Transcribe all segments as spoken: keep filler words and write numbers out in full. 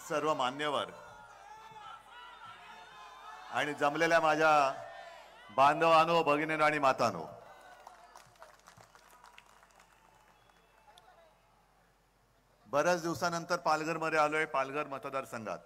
सर्व मान्यवर आणि जमलेल्या माझ्या बांधवांनो, भगिनींनो आणि मातांनो, बऱ्याच दिवसानंतर पालघरमध्ये आलोय, पालघर मतदारसंघात.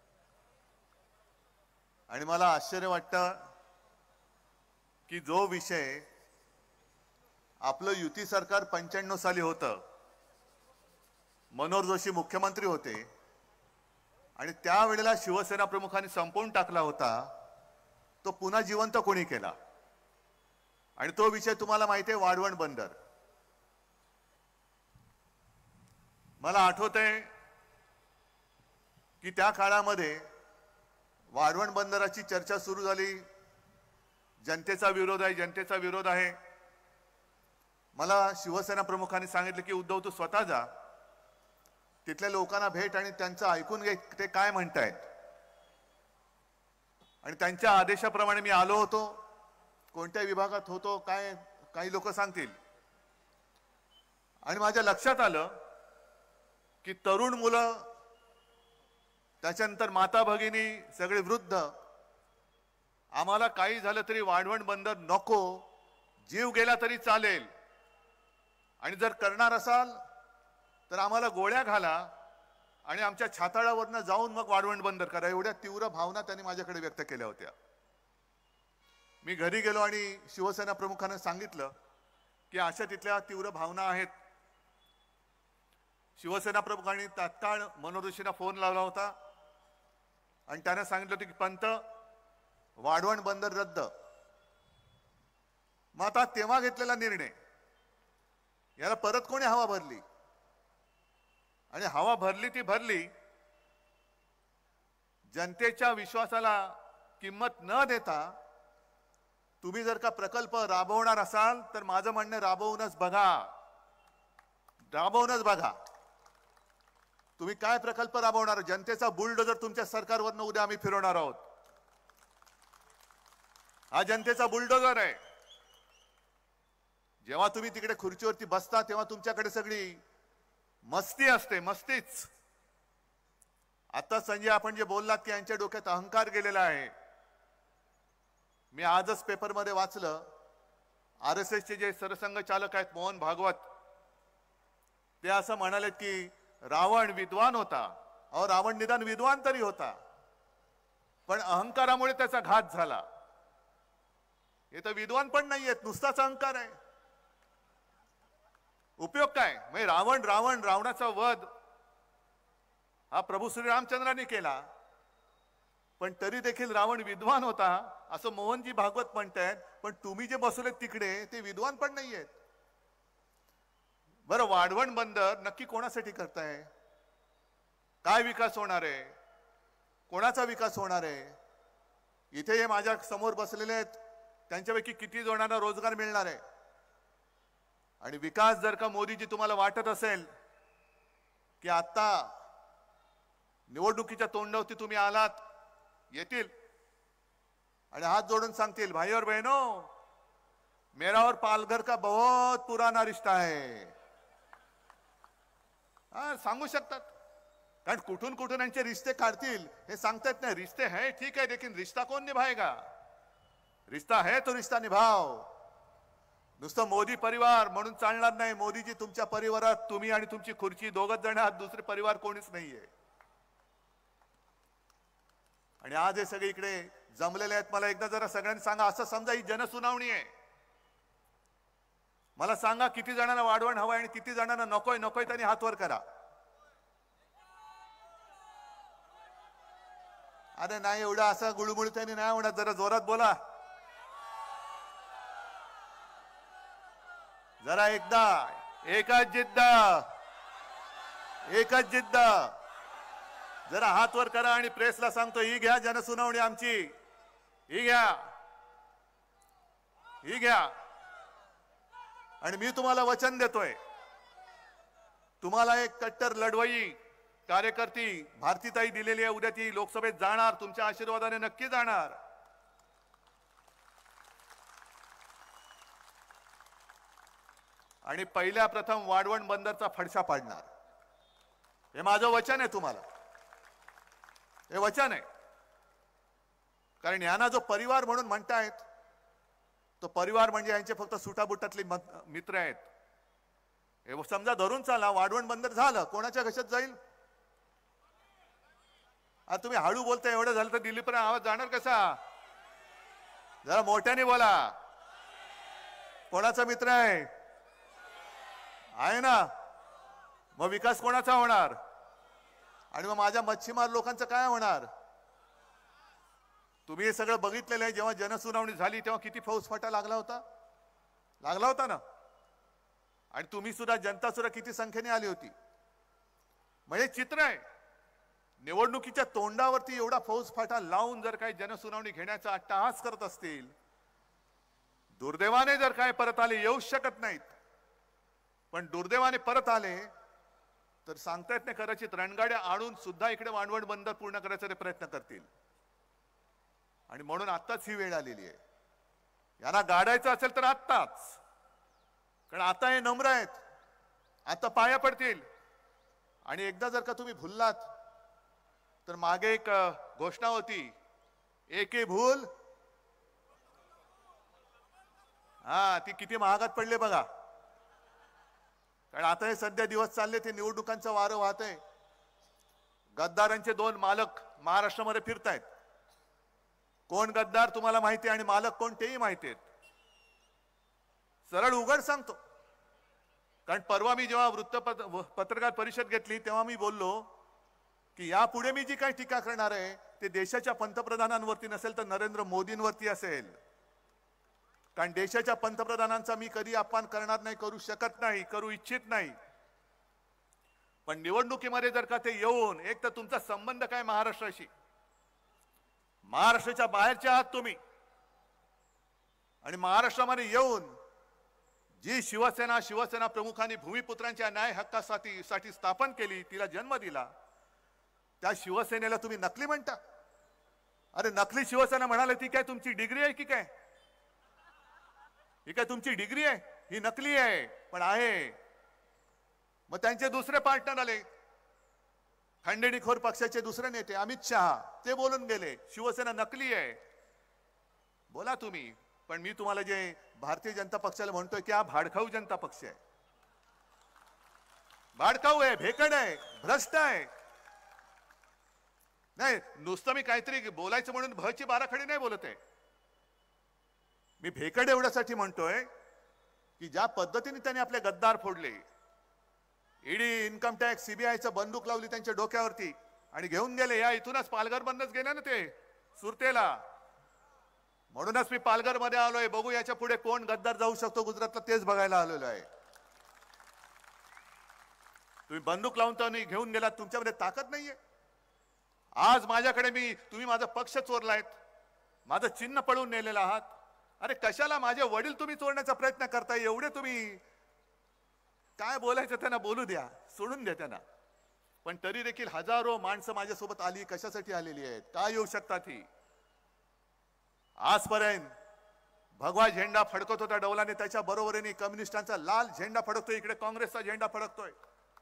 आणि मला आश्चर्य वाटतं की जो विषय आपलं युती सरकार पंच्याण्णव साली होतं, मनोहर जोशी मुख्यमंत्री होते आणि त्यावेळेला शिवसेना प्रमुखांनी संपवून टाकला होता, तो पुन्हा जिवंत कोणी केला? आणि तो विषय तुम्हाला माहिती आहे, वाढवण बंदर. मला आठवतंय की त्या काळामध्ये वाढवण बंदराची चर्चा सुरू झाली. जनतेचा विरोध आहे, जनतेचा विरोध आहे. मला शिवसेना प्रमुखांनी सांगितलं की उद्धव तू स्वतः जा, तिथल्या लोकांना भेट आणि त्यांचं ऐकून घे ते काय म्हणतायत. आणि त्यांच्या आदेशाप्रमाणे मी आलो होतो. कोणत्या विभागात होतो काय काही लोक सांगतील. आणि माझ्या लक्षात आलं की तरुण मुलं, त्याच्यानंतर माता भगिनी, सगळे वृद्ध, आम्हाला काही झालं तरी वाढवण बंदर नको, जीव गेला तरी चालेल, आणि जर करणार असाल तर आम्हाला गोळ्या घाला आणि आमच्या छाताळावरनं जाऊन मग वाढवण बंदर करा. एवढ्या तीव्र भावना त्यांनी माझ्याकडे व्यक्त केल्या होत्या. मी घरी गेलो आणि शिवसेना प्रमुखांना सांगितलं की अशा तिथल्या तीव्र भावना आहेत. शिवसेना प्रमुखांनी तात्काळ मनोहर जोशींना फोन लावला होता आणि त्याने सांगितलं होतं की पंत, वाढवण बंदर रद्द. मग आता तेव्हा घेतलेला निर्णय, याला परत कोणी हवा भरली? आणि हवा भरली ती भरली. जनतेच्या विश्वासाला किंमत न देता तुम्ही जर का प्रकल्प राबवणार असाल तर माझं म्हणणं राबवूनच बघा, राबवूनच बघा. तुम्ही काय प्रकल्प राबवणार? जनतेचा बुलडोजर तुमच्या सरकारवरनं उद्या आम्ही फिरवणार आहोत. हा जनतेचा बुलडोजर आहे. जेव्हा तुम्ही तिकडे खुर्चीवरती बसता तेव्हा तुमच्याकडे सगळी मस्ती असते, मस्तीच. आता संजय आपण जे बोललात की यांच्या डोक्यात अहंकार गेलेला आहे. मी आजच पेपरमध्ये वाचलं, आर एस एसचे जे सरसंघचालक आहेत मोहन भागवत, ते असं म्हणालेत की रावण विद्वान होता. अहो, रावण निदान विद्वान तरी होता, पण अहंकारामुळे त्याचा घात झाला. हे तर विद्वान पण नाहीयेत, नुसताच अहंकार आहे. उपयोग काय? म्हणजे रावण रावण रावणाचा वध हा प्रभू श्रीरामचंद्रांनी केला, पण तरी देखील रावण विद्वान होता असं मोहनजी भागवत म्हणतायत. पण तुम्ही जे बसवलेत तिकडे ते विद्वान पण नाहीयेत. बरं, वाढवण बंदर नक्की कोणासाठी करताय? काय विकास होणार आहे? कोणाचा विकास होणार आहे? इथे हे माझ्या समोर बसलेले आहेत, त्यांच्यापैकी किती जणांना रोजगार मिळणार आहे? आणि विकास जर का मोदीजी तुम्हाला वाटत असेल की आता निवडणुकीच्या तोंडावरती तुम्ही आलात, येतील आणि हात जोडून सांगतील, भाई और बहनों, मेरा और पालघर का बहुत पुराना रिश्ता है. हा, सांगू शकतात. कारण कुठून कुठून यांचे रिश्ते काढतील हे सांगता येत नाही. रिश्ते है ठीक है, लेकिन रिश्ता कौन निभाएगा? रिश्ता है तो रिश्ता निभाव. नुसतं मोदी परिवार म्हणून चालणार नाही. मोदीजी तुमच्या परिवारात तुम्ही आणि तुमची खुर्ची दोघच जण आहात, दुसरे परिवार कोणीच नाहीये. आणि आज हे सगळे इकडे जमलेले आहेत. मला एकदा जरा सगळ्यांनी सांगा, असं समजा ही जनसुनावणी आहे, मला सांगा किती जणांना वाढवण हवंय आणि किती जणांना नकोय? नकोय त्यांनी हात वर करा. अरे नाही, एवढा असं गुळमुळ त्यांनी नाही होणार, जरा जोरात बोला. जरा एकदा, एकच जिद्द, एकच जिद्द. जरा हात वर करा आणि प्रेसला सांगतो, ही घ्या जनसुनावणी आमची, ही घ्या, ही घ्या. आणि मी तुम्हाला वचन देतोय, तुम्हाला एक कट्टर लढवई कार्यकर्ती भारतीताई दिलेली आहे. उद्या ती लोकसभेत जाणार, तुमच्या आशीर्वादाने नक्की जाणार. आणि पहिल्या प्रथम वाढवण बंदरचा फडशा पाडणार. हे माझं वचन आहे तुम्हाला. हे वचन आहे. कारण यांना जो परिवार म्हणून म्हणतायत तो परिवार म्हणजे यांचे फक्त सुटाबुटातले मित्र आहेत. हे समजा धरून चाला, वाढवण बंदर झालं, कोणाच्या घशात जाईल? आता तुम्ही हळू बोलता, एवढं झालं तर दिल्लीपर्यंत आवाज जाणार कसा? जरा मोठ्याने बोला. कोणाचा मित्र आहे? आहे ना. मग विकास कोणाचा होणार? आणि मग माझ्या मच्छीमार लोकांचं काय होणार? तुम्ही हे सगळं बघितलेलं आहे. जेव्हा जनसुनावणी झाली तेव्हा किती फौजफाटा लागला होता? लागला होता ना. आणि तुम्ही सुद्धा, जनता सुद्धा किती संख्येने आली होती. म्हणजे चित्र आहे. निवडणुकीच्या तोंडावरती एवढा फौजफाटा लावून जर काही जनसुनावणी घेण्याचा अट्टहास करत असतील, दुर्दैवाने जर काय परत आले, येऊ शकत नाहीत, पण दुर्दैवाने परत आले तर सांगता येत नाही, कदाचित रणगाड्या आणून सुद्धा इकडे वाढवण बंदर पूर्ण करायचा ते प्रयत्न करतील. आणि म्हणून आत्ताच ही वेळ आलेली आहे. यांना गाडायचं असेल तर आत्ताच. कारण आता हे नम्र आहेत, आता पाया पडतील. आणि एकदा जर का तुम्ही भुललात तर मागे एक घोषणा होती, एके भूल. हा, ती किती महागात पडले बघा. कारण आता हे सध्या दिवस चालले, ते निवडणुकांचं वारं वाहत आहे. गद्दारांचे दोन मालक महाराष्ट्रामध्ये फिरतायत. कोण गद्दार तुम्हाला माहिती आहे आणि मालक कोण तेही माहिती आहेत. सरळ उघड सांगतो. कारण परवा मी जेव्हा वृत्तपत्र पत्रकार परिषद घेतली तेव्हा मी बोललो की यापुढे मी जी काही टीका करणार आहे ते देशाच्या पंतप्रधानांवरती नसेल तर नरेंद्र मोदींवरती असेल. कारण देशाच्या पंतप्रधानांचा मी कधी अपमान करणार नाही, करू शकत नाही, करू इच्छित नाही. पण निवडणुकीमध्ये जर का ते येऊन, एक तर तुमचा संबंध काय महाराष्ट्राशी, महाराष्ट्राच्या बाहेरच्या आहात तुम्ही, आणि महाराष्ट्रामध्ये येऊन जी शिवसेना शिवसेना प्रमुखांनी भूमिपुत्रांच्या न्याय हक्कासाठी साठी स्थापन केली, तिला जन्म दिला, त्या शिवसेनेला तुम्ही नकली म्हणता. अरे नकली शिवसेना म्हणाले ती काय तुमची डिग्री आहे की काय? ही काय तुमची डिग्री आहे? ही नकली आहे. पण आहे. मग त्यांचे दुसरे पार्टनर आले, खंडेणीखोर पक्षाचे दुसरे नेते अमित शहा, ते बोलून गेले शिवसेना नकली आहे. बोला तुम्ही, पण मी तुम्हाला जे भारतीय जनता पक्षाला म्हणतोय की हा भाडखाऊ जनता पक्ष आहे. भाडखाऊ आहे, भेकड आहे, भ्रष्ट आहे. नाही, नुसतं मी काहीतरी बोलायचं म्हणून भची बाराखडी नाही बोलत आहे. मी भेकड एवढ्यासाठी म्हणतोय की ज्या पद्धतीने त्यांनी आपले गद्दार फोडले, ईडी, इन्कम टॅक्स, सीबीआयचं बंदूक लावली त्यांच्या डोक्यावरती आणि घेऊन गेले. या इथूनच पालघर बंदच गेले ना ते सुरतेला. म्हणूनच मी पालघर मध्ये आलोय. बघू याच्या पुढे कोण गद्दार जाऊ शकतो गुजरातला, तेच बघायला आलेलो आहे. तुम्ही बंदूक लावून तर नाही घेऊन गेलात, तुमच्यामध्ये ताकद नाहीये. आज माझ्याकडे मी, तुम्ही माझा पक्ष चोरलायत, माझं चिन्ह पळवून नेलेलं आहात. अरे कशाला माझे वडील तुम्ही चोरण्याचा प्रयत्न करताय? एवढे तुम्ही काय बोलायचं त्यांना बोलू द्या, सोडून द्या त्यांना. पण तरी देखील हजारो माणसं माझ्यासोबत आली, कशासाठी आलेली आहेत, काय येऊ शकतात ही? आजपर्यंत भगवा झेंडा फडकत होता डौलाने, त्याच्या बरोबरीने कम्युनिस्टांचा लाल झेंडा फडकतोय, इकडे काँग्रेसचा झेंडा फडकतोय.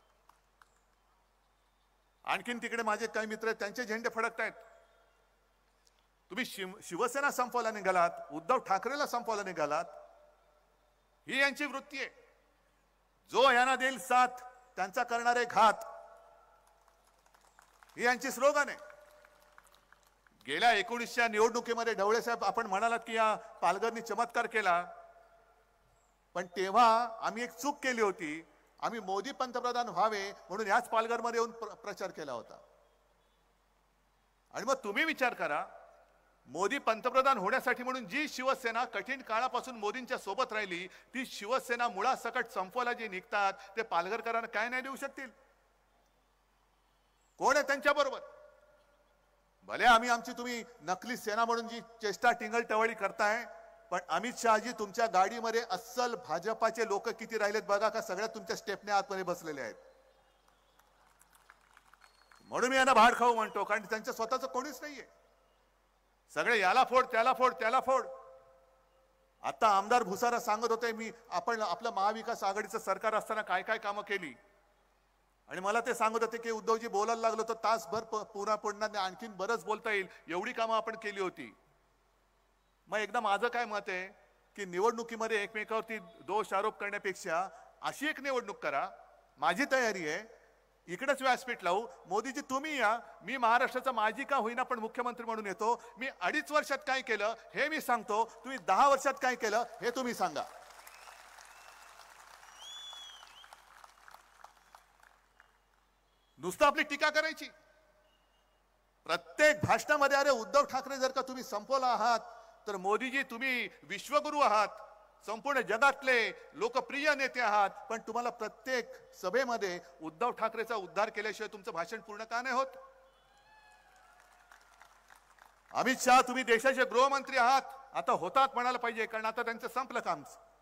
आणखीन तिकडे माझे काही मित्र आहेत, त्यांचे झेंडे फडकतायत. तुम्ही शिव शिवसेना संपवायला निघालात, उद्धव ठाकरेला संपवायला निघालात. ही यांची वृत्ती आहे. जो यांना देईल साथ त्यांचा करणारे घात, ही यांची स्लोगन आहे. गेल्या एकोणीसच्या निवडणुकीमध्ये ढवळे साहेब आपण म्हणालात की या पालघरनी चमत्कार केला, पण तेव्हा आम्ही एक चूक केली होती. आम्ही मोदी पंतप्रधान व्हावे म्हणून याच पालघरमध्ये येऊन प्र, प्रचार केला होता. आणि मग तुम्ही विचार करा, मोदी पंतप्रधान होण्यासाठी म्हणून जी शिवसेना कठीण काळापासून मोदींच्या सोबत राहिली, ती शिवसेना मुळासकट संपवायला जे निघतात ते पालघरकरांना काय नाही देऊ शकतील? कोण आहे त्यांच्या बरोबर? भले आम्ही आमची तुम्ही नकली सेना म्हणून जी चेष्टा टिंगल टवळी करताय, पण अमित शहाजी तुमच्या गाडीमध्ये अस्सल भाजपाचे लोक किती राहिलेत बघा, का सगळ्या तुमच्या स्टेपने आतमध्ये बसलेले आहेत. म्हणून मी यांना भाडखाऊ म्हणतो, कारण त्यांच्या स्वतःचं कोणीच नाहीये. सगळे याला फोड, त्याला फोड, त्याला फोड. आता आमदार भुसारा सांगत होते, मी आपण आपलं महाविकास आघाडीचं सरकार असताना काय काय कामं केली. आणि मला ते सांगत होते की उद्धवजी बोलायला लागलो तर तासभर पुन्हा पडणार नाही, आणखीन बरंच बोलता येईल, एवढी कामं आपण केली होती. मग एकदा माझं काय मत आहे की निवडणुकीमध्ये एकमेकावरती दोष आरोप करण्यापेक्षा अशी एक निवडणूक करा. माझी तयारी आहे, इकडेच व्यासपीठ लावू. मोदीजी तुम्ही या, मी महाराष्ट्राचा माजी का होईना पण मुख्यमंत्री म्हणून येतो. मी अडीच वर्षात काय केलं हे मी सांगतो, तुम्ही दहा वर्षात काय केलं हे तुम्ही सांगा. नुसतं आपली टीका करायची प्रत्येक भाषणामध्ये. अरे उद्धव ठाकरे जर का तुम्ही संपवला आहात तर मोदीजी तुम्ही विश्वगुरू आहात, संपूर्ण जगातले लोकप्रिय नेते आहात, पण तुम्हाला प्रत्येक सभेमध्ये उद्धव ठाकरेचा उद्धार केल्याशिवाय तुमचं भाषण पूर्ण का नाही होत? अमित शहा तुम्ही देशाचे गृहमंत्री आहात, आता होतात म्हणायला पाहिजे, कारण आता त्यांचं संपलं काम.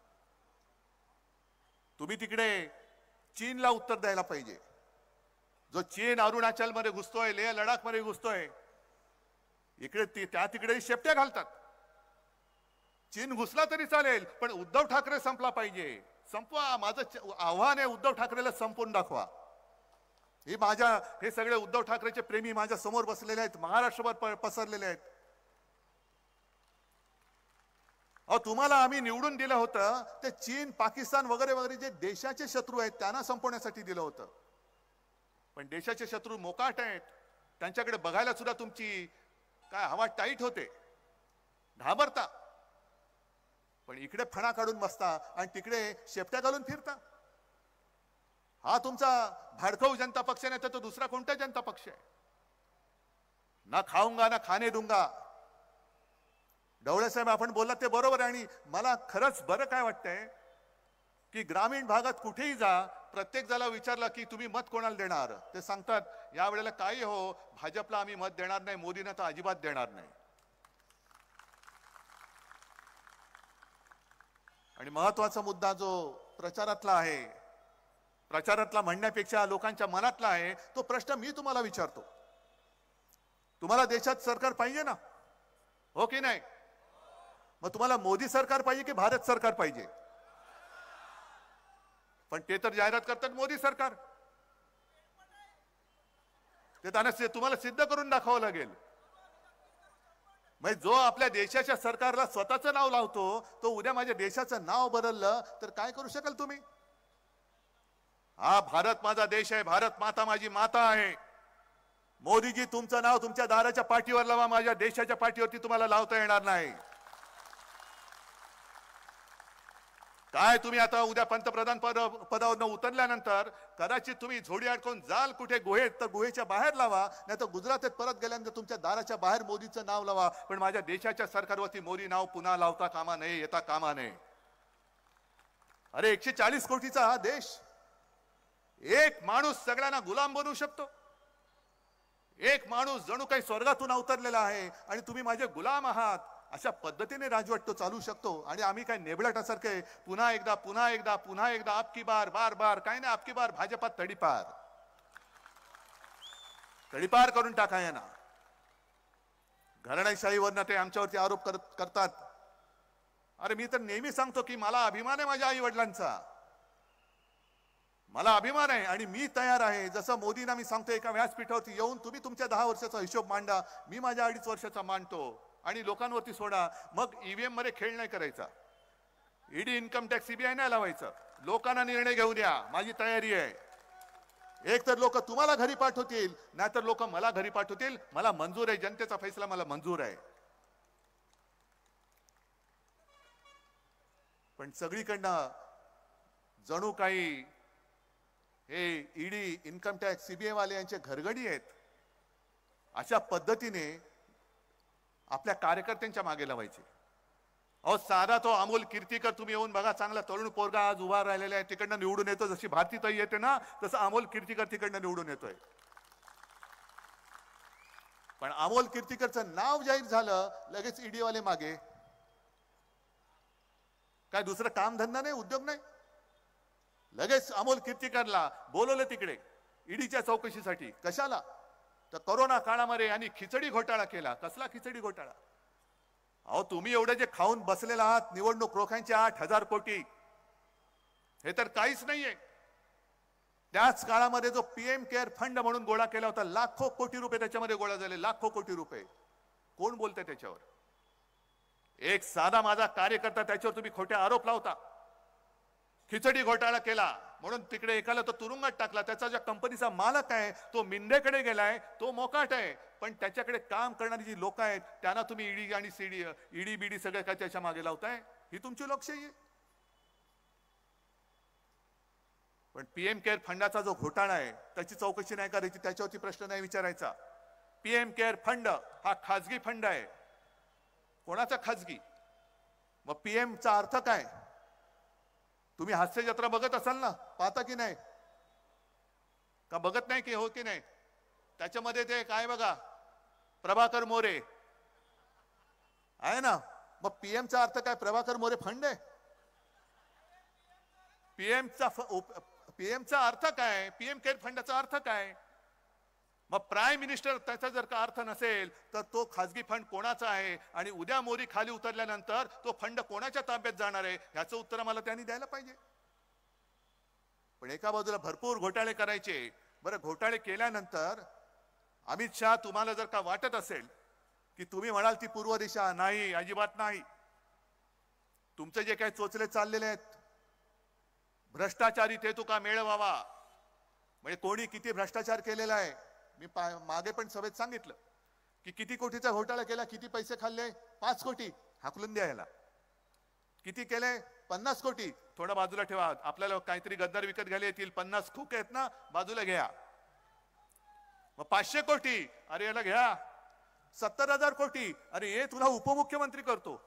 तुम्ही तिकडे चीनला उत्तर द्यायला पाहिजे. जो चीन अरुणाचल मध्ये घुसतोय, लेह लडाख मध्ये घुसतोय, इकडे त्या तिकडे शेपट्या घालतात. चीन घुसला तरी चालेल, पण उद्धव ठाकरे संपला पाहिजे. संपवा. माझं आव्हान आहे, उद्धव ठाकरेला संपवून दाखवा. हे माझ्या हे सगळे उद्धव ठाकरेचे प्रेमी माझ्या समोर बसलेले आहेत, महाराष्ट्रभर पसरलेले आहेत. अहो तुम्हाला आम्ही निवडून दिलं होतं ते चीन, पाकिस्तान वगैरे वगैरे जे देशाचे शत्रू आहेत त्यांना संपवण्यासाठी दिलं होतं. पण देशाचे शत्रू मोकाट आहेत, त्यांच्याकडे बघायला सुद्धा तुमची काय हवा टाईट होते, घाबरता. पण इकडे फणा काढून बसता आणि तिकडे शेपट्या घालून फिरता. हा तुमचा भाडखाऊ जनता पक्ष नाही तर तो दुसरा कोणता जनता पक्ष आहे? ना खाऊंगा ना खाणे दूंगा. ढवळे साहेब आपण बोललात ते बरोबर आहे. आणि मला खरंच बरं काय वाटतंय की ग्रामीण भागात कुठेही जा, प्रत्येक जणाला विचारलं की तुम्ही मत कोणाला देणार, ते सांगतात या वेळेला काही हो भाजपला आम्ही मत देणार नाही, मोदींना तर अजिबात देणार नाही. आणि महत्वाचा मुद्दा जो प्रचारातला आहे, प्रचारातला म्हणण्यापेक्षा लोकांच्या मनातला आहे, तो प्रश्न मी तुम्हाला विचारतो. तुम्हाला देशात सरकार पाहिजे ना, हो की नाही? मग तुम्हाला मोदी सरकार पाहिजे की भारत सरकार पाहिजे? पण ते तर जाहिरात करतात मोदी सरकार. ते त्यांना तुम्हाला सिद्ध करून दाखवावं लागेल. म्हणजे जो आपल्या देशाच्या सरकारला स्वतःचं नाव लावतो तो उद्या माझ्या देशाचं नाव बदललं तर काय करू शकाल तुम्ही? हा भारत माझा देश आहे, भारत माता माझी माता आहे. मोदीजी तुमचं नाव तुमच्या दाराच्या पाठीवर लावा, माझ्या देशाच्या पाठीवरती तुम्हाला लावता येणार नाही. काय तुम्ही आता उद्या पंतप्रधान पद पदावरनं उतरल्यानंतर कदाचित तुम्ही झोडी अडकून जाल कुठे गुहेत, तर गुहेच्या बाहेर लावा, नाही तर गुजरातेत परत गेल्यानंतर तुमच्या दाराच्या बाहेर मोदीचं नाव लावा. पण माझ्या देशाच्या सरकारवरती मोदी नाव पुन्हा लावता कामा नये, येता कामा नये. अरे एकशे चाळीस कोटीचा हा देश, एक माणूस सगळ्यांना गुलाम बनवू शकतो. एक माणूस जणू काही स्वर्गातून अवतरलेला आहे आणि तुम्ही माझे गुलाम आहात. अशा पद्धतीने राजवट तो चालू शकतो. आणि आम्ही काय नेबलाटासारखे पुन्हा एकदा पुन्हा एकदा पुन्हा एकदा आपकी बार बार बार काय नाही, आपकी बार भाजपात तडीपार तडीपार करून टाकाय ना. घराणेशाहीवरनं ते आमच्यावरती आरोप करत करतात. अरे मी तर नेहमी सांगतो की मला अभिमान आहे माझ्या आई वडिलांचा, मला अभिमान आहे आणि मी तयार आहे. जसं मोदींना मी सांगतो एका व्यासपीठावरती येऊन तुम्ही तुमच्या दहा वर्षाचा हिशोब मांडा, मी माझ्या अडीच वर्षाचा मांडतो आणि लोकांवरती सोडा. मग ईव्हीएम मध्ये खेळ नाही करायचा, ईडी इन्कम टॅक्स सीबीआय नाही लावायचं, लोकांना निर्णय घेऊ द्या. माझी तयारी आहे. एक तर लोक तुम्हाला घरी पाठवतील, नाहीतर लोक मला घरी पाठवतील. मला मंजूर आहे, जनतेचा फैसला मला मंजूर आहे. पण सगळीकडनं जणू काही हे ईडी इन्कम टॅक्स सीबीआय वाले यांचे घरगडी आहेत. अशा पद्धतीने आपल्या कार्यकर्त्यांच्या मागे लावायचे. अहो साधा तो अमोल कीर्तीकर तुम्ही येऊन बघा, चांगला तरुण पोरगा आज उभा राहिलेला आहे, तिकडनं निवडून येतो. जशी भारतीताई येते ना तसं अमोल कीर्तीकर तिकडनं निवडून येतोय. पण अमोल कीर्तीकरचं नाव जाहीर झालं लगेच ईडी वाले मागे. काय दुसरं काम धंदा नाही, उद्योग नाही, लगेच अमोल कीर्तीकरला बोलवलं तिकडे ईडीच्या चौकशीसाठी. कशाला? तर कोरोना काळामध्ये यांनी खिचडी घोटाळा केला. कसला खिचडी घोटाळा? अहो तुम्ही एवढे जे खाऊन बसलेला आहात, निवडणूक रोख्यांचे आठ हजार कोटी, हे तर काहीच नाहीये. त्याच काळामध्ये जो पीएम केअर फंड म्हणून गोळा केला होता, लाखो कोटी रुपये त्याच्यामध्ये गोळा झाले, लाखो कोटी रुपये. कोण बोलतंय त्याच्यावर? एक साधा माझा कार्यकर्ता, त्याच्यावर तुम्ही खोटे आरोप लावता. खिचडी घोटाळा केला म्हणून तिकडे एकाला तो तुरुंगात टाकला. त्याचा ज्या कंपनीचा मालक आहे तो मिंदेकडे गेलाय, तो मोकाट आहे, पण त्याच्याकडे काम करणारी जी लोक आहेत त्यांना तुम्ही ईडी आणि सीडी ईडी बीडी सगळे काय त्याच्या मागे लावताय. ही तुमची लोकशाही आहे. पण पीएम केअर फंडाचा जो घोटाळा आहे त्याची चौकशी नाही करायची, त्याच्यावरती प्रश्न नाही विचारायचा. पीएम केअर फंड हा खाजगी फंड आहे. कोणाचा खाजगी? मग पीएम चा अर्थ काय? तुम्ही हास्य जत्रा बघत असाल ना, पाहता की नाही? का बघत नाही की हो की नाही? त्याच्यामध्ये ते काय बघा, प्रभाकर मोरे आहे ना. मग पीएम चा अर्थ काय? प्रभाकर मोरे फंड आहे. पीएम चा पीएम चा अर्थ काय? पीएम केअर फंडाचा अर्थ काय? मग प्राईम मिनिस्टर त्याचा जर का अर्थ नसेल तर तो खाजगी फंड कोणाचा आहे आणि उद्या मोरी खाली उतरल्यानंतर तो फंड कोणाच्या ताब्यात जाणार आहे याचं उत्तर मला त्यांनी द्यायला पाहिजे. पण एका बाजूला भरपूर घोटाळे करायचे. बरं, घोटाळे केल्यानंतर अमित शहा तुम्हाला जर का वाटत असेल की तुम्ही म्हणाल ती पूर्व दिशा, नाही, अजिबात नाही. तुमचे जे काही चोचले चाललेले आहेत, भ्रष्टाचारी ते तुका मेळ व्हावा, म्हणजे कोणी किती भ्रष्टाचार केलेला आहे. मी मागे पण सभेत सांगितलं की किती कोटीचा घोटाळा केला, किती पैसे खाल्ले? पाच कोटी हाकलून द्यायला. किती केले? पन्नास कोटी. थोडा बाजूला ठेवा, आपल्याला काहीतरी गद्दार विकत घ्यायला येतील, पन्नास खूक आहेत ना, बाजूला घ्या. मग पाचशे कोटी, अरे याला घ्या. सत्तर हजार कोटी, अरे ये तुला उपमुख्यमंत्री करतो.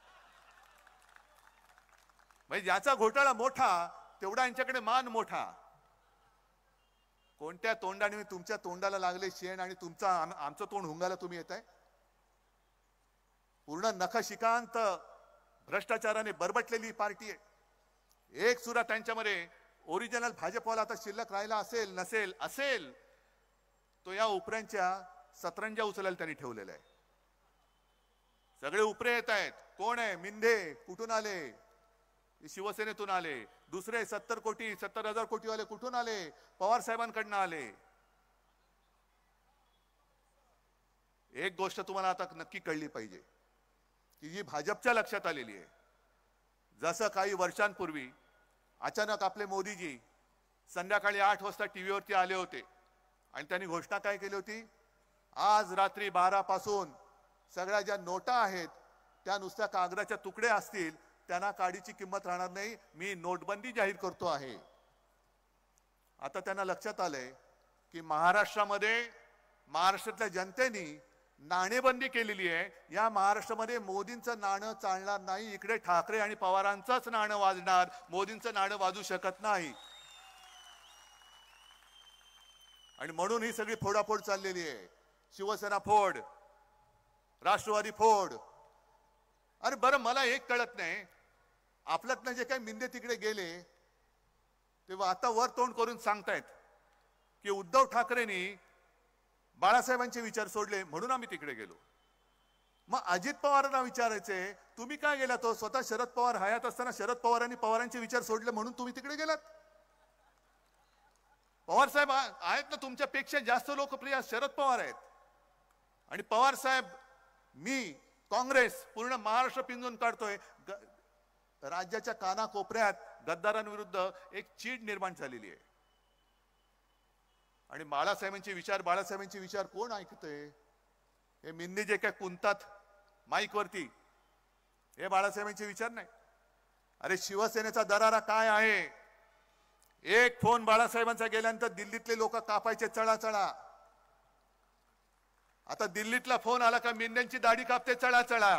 म्हणजे ज्याचा घोटाळा मोठा तेवढा यांच्याकडे मान मोठा. कोणत्या तोंडाने तुमच्या तोंडाला लागले शेण आणि तुमचा आमचं तोंड हुंगाला तुम्ही येताय? पूर्ण नखशिकांत भ्रष्टाचाराने बरबटलेली पार्टी आहे. एक सुद्धा त्यांच्यामध्ये ओरिजिनल भाजपवाला आता शिल्लक राहिला असेल नसेल असेल तो या उपऱ्यांच्या सतरंजा उचलायला त्यांनी ठेवलेला आहे. सगळे उपरे येत आहेत. कोण आहे? मिंदे कुठून आले? शिवसेनेतून आले. दुसरे सत्तर कोटी सत्तर हजार कोटी वाले कुठून आले? पवार साहेबांकडनं आले. एक गोष्ट तुम्हाला आता नक्की कळली पाहिजे की जी भाजपच्या लक्षात आलेली आहे, जसं काही वर्षांपूर्वी अचानक आपले मोदीजी संध्याकाळी आठ वाजता टीव्हीवरती आले होते आणि त्यांनी घोषणा काय केली होती? आज रात्री बारा पासून सगळ्या ज्या नोटा आहेत त्या नुसत्या कागदाच्या तुकडे असतील, त्यांना काडीची किंमत राहणार नाही, मी नोटबंदी जाहीर करतो आहे. आता त्यांना लक्षात आलंय की महाराष्ट्रामध्ये महाराष्ट्रातल्या जनतेने नाणेबंदी केलेली आहे. या महाराष्ट्रामध्ये मोदींचं नाणं चालणार नाही. इकडे ठाकरे आणि पवारांचंच नाणं वाजणार, मोदींचं नाणं वाजू शकत नाही. आणि म्हणून ही सगळी फोडाफोड चाललेली आहे. शिवसेना फोड, राष्ट्रवादी फोड. अरे बरं, मला एक कळत नाही, आपल्यातनं जे काही मिंदे तिकडे गेले तेव्हा आता वर तोंड करून सांगतायत की उद्धव ठाकरेंनी बाळासाहेबांचे विचार सोडले म्हणून आम्ही तिकडे गेलो. मग अजित पवारांना विचारायचे, तुम्ही काय गेला? तो स्वतः शरद पवार हयात असताना शरद पवारांनी पवारांचे विचार सोडले म्हणून तुम्ही तिकडे गेलात. पवार साहेब आहेत ना, तुमच्यापेक्षा जास्त लोकप्रिय शरद पवार आहेत. आणि पवार साहेब, मी, काँग्रेस पूर्ण महाराष्ट्र पिंजून काढतोय. राज्याच्या कानाकोपऱ्यात गद्दारांविरुद्ध एक चीड निर्माण झालेली आहे. आणि बाळासाहेबांचे विचार बाळासाहेबांचे विचार कोण ऐकतंय? हे मिंदे जे काय कुंतात माईक वरती, हे बाळासाहेबांचे विचार नाही. अरे शिवसेनेचा दरारा काय आहे? एक फोन बाळासाहेबांचा गेल्यानंतर दिल्लीतले लोक कापायचे चळा चळा. आता दिल्लीतला फोन आला का मिंद्यांची दाढी कापते चळा चळा.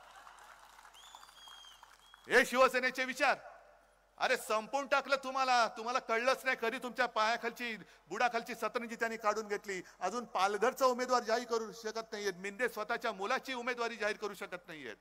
हे शिवसेनेचे विचार. अरे संपून टाकलं तुम्हाला, तुम्हाला कळलंच नाही. कधी तुमच्या पायाखालची बुडाखालची सतरंजी त्यांनी काढून घेतली. अजून पालघरचा उमेदवार जाहीर करू शकत नाहीयेत. मिंदे स्वतःच्या मुलाची उमेदवारी जाहीर करू शकत नाहीयेत.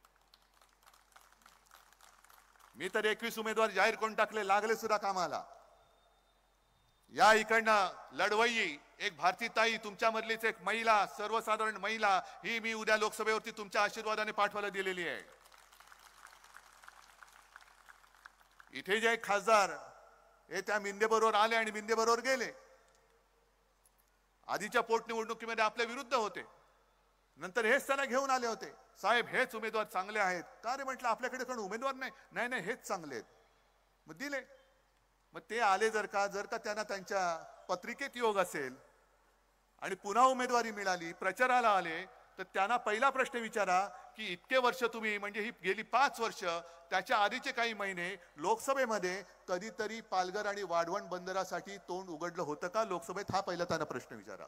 मी तर एकवीस उमेदवार जाहीर करून टाकले, लागले सुद्धा कामाला. या इकडनं लढवई एक भारतीताई, तुमच्यामधलीच एक महिला, सर्वसाधारण महिला, ही मी उद्या लोकसभेवरती तुमच्या आशीर्वादाने पाठवायला दिलेली आहे. इथे जे खासदार हे त्या मिंदे बरोबर आले आणि मिंदे बरोबर गेले. आधीच्या पोटनिवडणुकीमध्ये आपल्या विरुद्ध होते, नंतर हेच त्यांना घेऊन आले होते. साहेब हेच उमेदवार चांगले आहेत का रे? म्हटलं आपल्याकडे कोण उमेदवार नाही. नाही नाही हेच चांगले आहेत. मग दिले. मग ते आले जर का जर का त्यांना त्यांच्या पत्रिकेत योग असेल आणि पुन्हा उमेदवारी मिळाली, प्रचाराला आले, तर त्यांना पहिला प्रश्न विचारा की इतके वर्ष तुम्ही, म्हणजे ही गेली पाच वर्ष, त्याच्या आधीचे काही महिने लोकसभेमध्ये कधीतरी पालघर आणि वाढवण बंदरासाठी तोंड उघडलं होतं का लोकसभेत? हा पहिला त्यांना प्रश्न विचारा.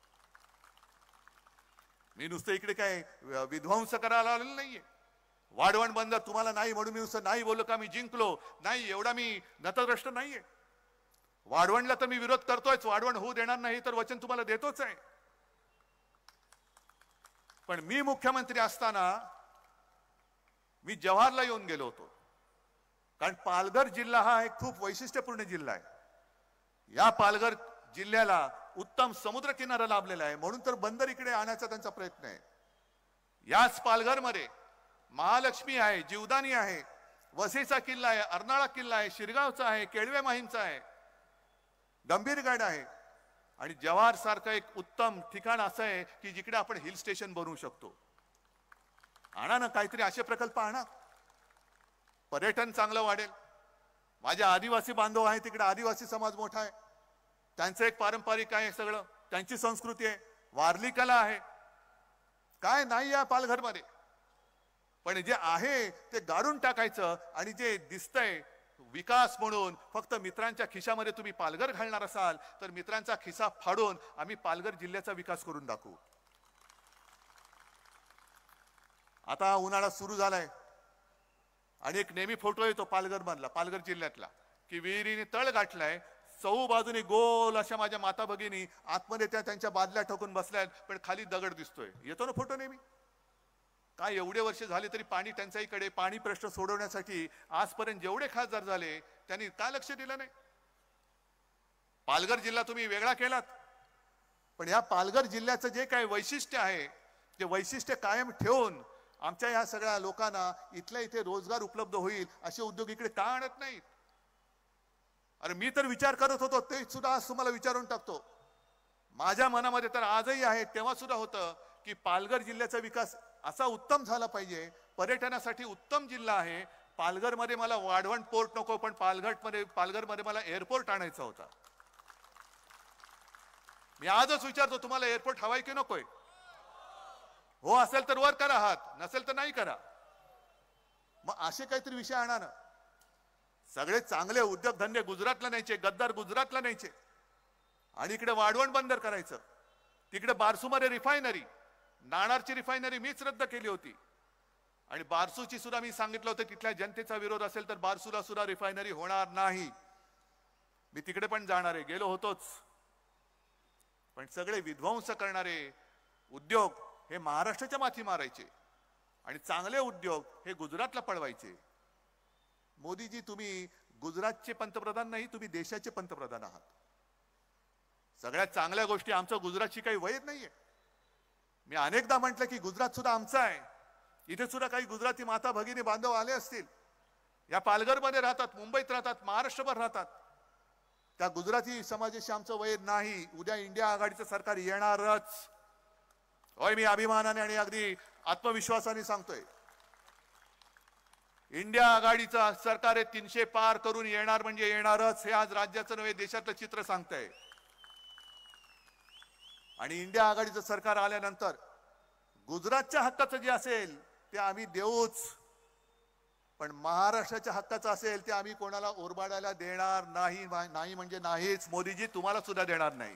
मी नुसतं इकडे काय विध्वंस करायला आलेलं नाहीये. वाढवण बंदर तुम्हाला नाही म्हणून मी नुसतं नाही बोललो का मी जिंकलो नाही, एवढा मी नतद्रष्ट नाहीये. वाढवणला तर मी विरोध करतोयच, वाढवण होऊ देणार नाही तर वचन तुम्हाला देतोच आहे. पण मी मुख्यमंत्री असताना मी जव्हारला येऊन गेलो होतो, कारण पालघर जिल्हा हा एक खूप वैशिष्ट्यपूर्ण जिल्हा आहे. या पालघर जिल्ह्याला उत्तम समुद्र किनारा लाभलेला आहे, म्हणून तर बंदर इकडे आणण्याचा त्यांचा प्रयत्न आहे. याच पालघरमध्ये महालक्ष्मी आहे, जीवदानी आहे, वसईचा किल्ला आहे, अर्नाळा किल्ला आहे, शिरगावचा आहे, केळवे माहीमचा आहे, गंभीरगड आहे. आणि जव्हार सारखं एक उत्तम ठिकाण असं आहे की जिकडे आपण हिल स्टेशन बनवू शकतो. आणा ना काहीतरी असे प्रकल्प आणा, पर्यटन चांगलं वाढेल. माझे आदिवासी बांधव आहे तिकडे, आदिवासी समाज मोठा आहे, त्यांचं एक पारंपरिक आहे, सगळं त्यांची संस्कृती आहे, वारली कला आहे. काय नाही या पालघरमध्ये, पण जे आहे ते गाडून टाकायचं आणि जे दिसतंय विकास म्हणून फक्त मित्रांच्या खिशामध्ये तुम्ही पालघर घालणार असाल तर मित्रांचा खिसा फाडून आम्ही पालघर जिल्ह्याचा विकास करून दाखवू. आता उन्हाळा सुरू झालाय आणि एक नेहमी फोटो येतो पालघर मधला, पालघर जिल्ह्यातला, की विहिरीने तळ गाठलाय, चहू बाजूने गोल अशा माझ्या माता भगिनी आतमध्ये त्या त्यांच्या बादल्या ठोकून बसल्यात, पण खाली दगड दिसतोय. येतो ना फोटो नेहमी. काय एवढे वर्ष झाले तरी पाणी टंचाईकडे, पाणी प्रश्न सोडवण्यासाठी आजपर्यंत जेवढे खासदार झाले त्यांनी का लक्ष दिलं नाही? पालघर जिल्हा तुम्ही वेगळा केलात, पण या पालघर जिल्ह्याचं जे काही वैशिष्ट्य आहे ते वैशिष्ट्य कायम ठेवून आमच्या या सगळ्या लोकांना इथल्या इथे रोजगार उपलब्ध होईल असे उद्योग इकडे का आणत नाहीत? अरे मी तर विचार करत होतो, ते सुद्धा आज तुम्हाला विचारून टाकतो. माझ्या मनामध्ये तर आजही आहे, तेव्हा सुद्धा होतं की पालघर जिल्ह्याचा विकास असा उत्तम झाला पाहिजे. पर्यटनासाठी उत्तम जिल्हा आहे. पालघरमध्ये मला वाढवण पोर्ट नको, पण पालघरमध्ये पालघरमध्ये मला एअरपोर्ट आणायचा होता. मी आजच विचारतो, तुम्हाला एअरपोर्ट हवाय की नकोय? हो असेल तर वर करा हात, नसेल तर नाही करा. मग असे काहीतरी विषय आणा ना. सगळे चांगले उद्योगधंदे गुजरातला न्यायचे, गद्दार गुजरातला न्यायचे आणि इकडे वाढवण बंदर करायचं. तिकडे बारसूमध्ये रिफायनरी, नाणारची रिफायनरी मीच रद्द केली होती आणि बारसूची सुद्धा मी सांगितलं होतं तिथल्या जनतेचा विरोध असेल तर बारसूला सुद्धा रिफायनरी होणार नाही. मी तिकडे पण जाणार आहे, गेलो होतोच. पण सगळे विध्वंस करणारे उद्योग हे महाराष्ट्राच्या माथी मारायचे आणि चांगले उद्योग हे गुजरातला पळवायचे. मोदीजी तुम्ही गुजरातचे पंतप्रधान नाही, तुम्ही देशाचे पंतप्रधान आहात. सगळ्यात चांगल्या गोष्टी आमचं गुजरातची काही वैध नाहीये. मी अनेकदा म्हटलं की गुजरात सुद्धा आमचं आहे. इथे सुद्धा काही गुजराती माता भगिनी बांधव आले असतील, या पालघरमध्ये राहतात, मुंबईत राहतात, महाराष्ट्रभर राहतात. त्या गुजराती समाजाशी आमचं वैर नाही. उद्या इंडिया आघाडीचं सरकार येणारच. होय, मी अभिमानाने आणि अगदी आत्मविश्वासाने सांगतोय, इंडिया आघाडीचं सरकार हे तीनशे पार करून येणार म्हणजे येणारच. हे आज राज्याचं नव्हे देशातलं चित्र सांगतंय. आणि इंडिया आघाडीचं सरकार आल्यानंतर गुजरातच्या हक्काचं जे असेल ते आम्ही देऊच, पण महाराष्ट्राच्या हक्काचं असेल ते आम्ही कोणाला ओरबाडायला देणार नाही. नाही म्हणजे नाहीच. मोदीजी तुम्हाला सुद्धा देणार नाही.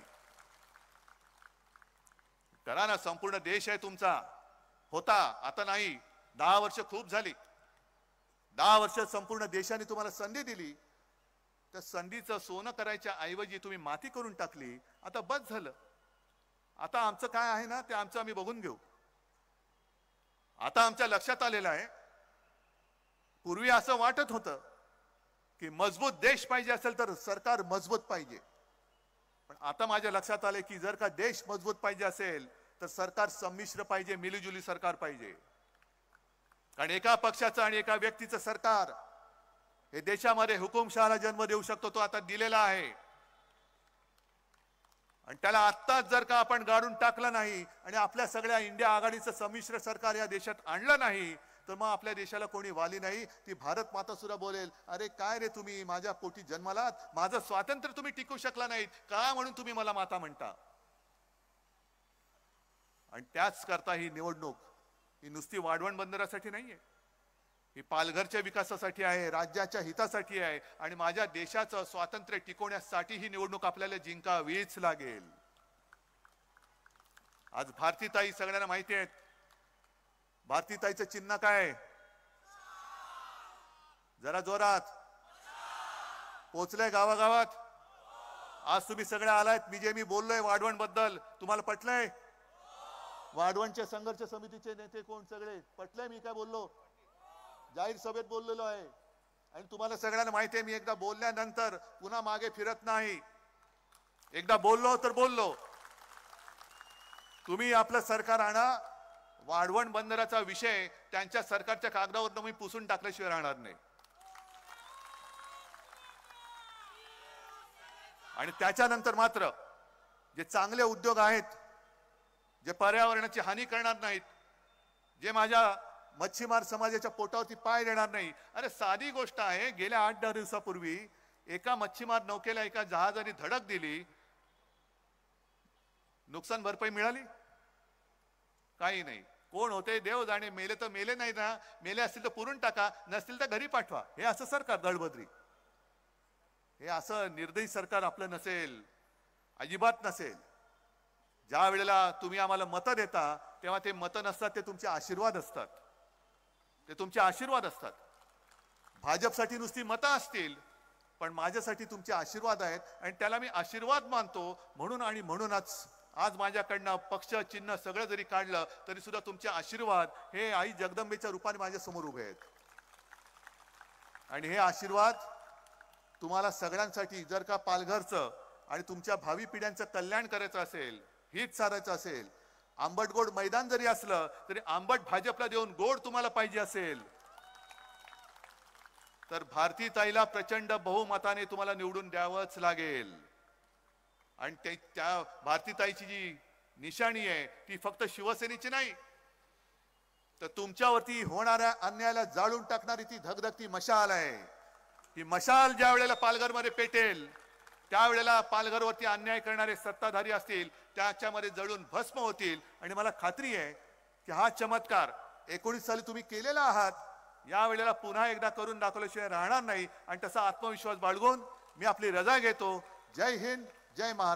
करा ना, संपूर्ण देश आहे तुमचा. होता, आता नाही. दहा वर्ष खूप झाली. दहा वर्ष संपूर्ण देशाने तुम्हाला संधी दिली. त्या संधीचं सोनं करायच्या ऐवजी तुम्ही माती करून टाकली. आता बस झालं. आता आमचं काय आहे ना ते आमचं आम्ही बघून घेऊ. आता आमच्या लक्षात आलेलं आहे, पूर्वी असं वाटत होतं की मजबूत देश पाहिजे असेल तर सरकार मजबूत पाहिजे. पण आता माझ्या लक्षात आले की जर का देश मजबूत पाहिजे असेल तर सरकार संमिश्र पाहिजे, मिलीजुली सरकार पाहिजे. कारण एका पक्षाचं आणि एका व्यक्तीचं सरकार हे देशामध्ये हुकुमशहाला जन्म देऊ शकतो तो आता दिलेला आहे आणि त्याला आत्ताच जर का आपण गाडून टाकलं नाही आणि आपल्या सगळ्या इंडिया आघाडीचं संमिश्र सरकार या देशात आणलं नाही तर मग आपल्या देशाला कोणी वाली नाही. ती भारत माता सुद्धा बोलेल, अरे काय रे तुम्ही माझ्या पोटी जन्मालात, माझं स्वातंत्र्य तुम्ही टिकू शकला नाहीत का म्हणून तुम्ही मला माता म्हणता. आणि त्याच करता ही निवडणूक ही नुसती वाढवण बंदरासाठी नाहीये, ही पालघरच्या विकासासाठी आहे, राज्याच्या हितासाठी आहे आणि माझ्या देशाचं स्वातंत्र्य टिकवण्यासाठी ही निवडणूक आपल्याला जिंकावीच लागेल. आज भारतीताई सगळ्यांना माहिती आहे, भारतीताईचं चिन्ह काय? जरा जोरात पोचलंय गावागावात. आज तुम्ही सगळे आलायत, मी जे मी बोललोय वाढवण बद्दल तुम्हाला पटलंय? वाढवणच्या संघर्ष समितीचे नेते कोण सगळे पटलंय मी काय बोललो? जाहीर सभेत बोललेलो आहे आणि तुम्हाला सगळ्यांना माहिती आहे मी एकदा बोलल्यानंतर पुन्हा मागे फिरत नाही. एकदा बोललो तर बोललो. तुम्ही आपलं सरकार आणा, वाढवण बंदराचा विषय त्यांच्या सरकारच्या कागदावर मी पुसून टाकल्याशिवाय राहणार नाही. आणि त्याच्यानंतर मात्र जे चांगले उद्योग आहेत, जे पर्यावरणाची हानी करणार नाहीत, जे माझ्या मच्छीमार समाजाच्या पोटावरती पाय देणार नाही. अरे साधी गोष्ट आहे, गेल्या आठ दहा दिवसापूर्वी एका मच्छीमार नौकेला एका जहाजाने धडक दिली, नुकसान भरपाई मिळाली? काही नाही. कोण होते देव जाणे. मेले तर मेले नाही ना, मेले असतील तर पुरून टाका, नसतील तर घरी पाठवा. हे असं सरकार दळबद्री, हे असं निर्दयी सरकार आपलं नसेल, अजिबात नसेल. ज्या वेळेला तुम्ही आम्हाला मतं देता तेव्हा ते मतं नसतात, ते तुमचे आशीर्वाद असतात, ते तुमचे आशीर्वाद असतात. भाजपसाठी नुसती मतं असतील पण माझ्यासाठी तुमचे आशीर्वाद आहेत आणि त्याला मी आशीर्वाद मानतो. म्हणून आणि म्हणूनच आज माझ्याकडनं पक्ष चिन्ह सगळं जरी काढलं तरी सुद्धा तुमचे आशीर्वाद हे आई जगदंबेच्या रूपाने माझ्या समोर उभे आहेत. आणि हे आशीर्वाद तुम्हाला सगळ्यांसाठी, जर का पालघरचं आणि तुमच्या भावी पिढ्यांचं कल्याण करायचं असेल, हित साधायचं असेल, आंबट गोड मैदान जरी असलं तरी आंबट भाजपला देऊन गोड तुम्हाला पाहिजे असेल तर भारतीताईला प्रचंड बहुमताने तुम्हाला निवडून द्यावंच लागेल. आणि ते त्या भारतीताईची जी निशाणी आहे ती फक्त शिवसेनेची नाही, तर तुमच्यावरती होणाऱ्या अन्यायाला जाळून टाकणारी ती धगधगती मशाल आहे. ही मशाल ज्या वेळेला पालघरमध्ये पेटेल त्यावेळेला पालघरवरती अन्याय करणारे सत्ताधारी असतील त्याच्यामध्ये जळून भस्म होतील. आणि मला खात्री आहे की हा चमत्कार एकोणीस साली तुम्ही केलेला आहात, या वेळेला पुन्हा एकदा करून दाखवल्याशिवाय राहणार नाही. आणि तसा आत्मविश्वास बाळगून मी आपली रजा घेतो. जय हिंद, जय महाराष्ट्र.